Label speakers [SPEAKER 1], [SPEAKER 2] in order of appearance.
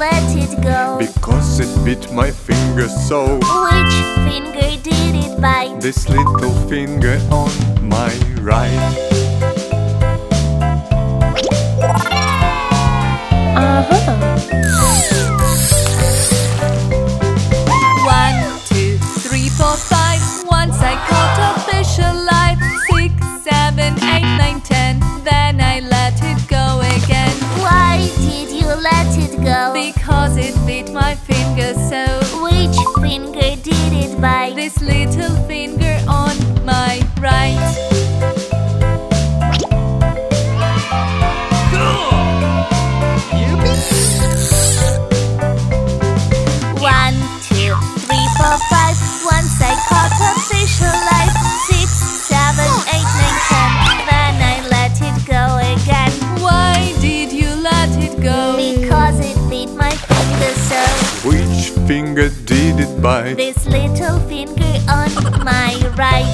[SPEAKER 1] let it go?
[SPEAKER 2] Because it bit my finger so.
[SPEAKER 1] Which finger did it bite?
[SPEAKER 2] This little finger on my right.
[SPEAKER 3] One, two, three, four, five. Once I caught a fish alive. 6, 7, 8, 9, 10. Then I let it go again.
[SPEAKER 1] Why did you let it go?
[SPEAKER 3] Because it bit my finger so.
[SPEAKER 1] Which finger did it bite?
[SPEAKER 3] This little finger on my right.
[SPEAKER 1] One, two, three, four, five. Once I caught a fish alive. 6, 7, 8, 9, 10. Then I let it go again.
[SPEAKER 3] Why did you let it go?
[SPEAKER 1] Because it bit my finger so.
[SPEAKER 2] Which finger did it bite?
[SPEAKER 1] This little finger on my right.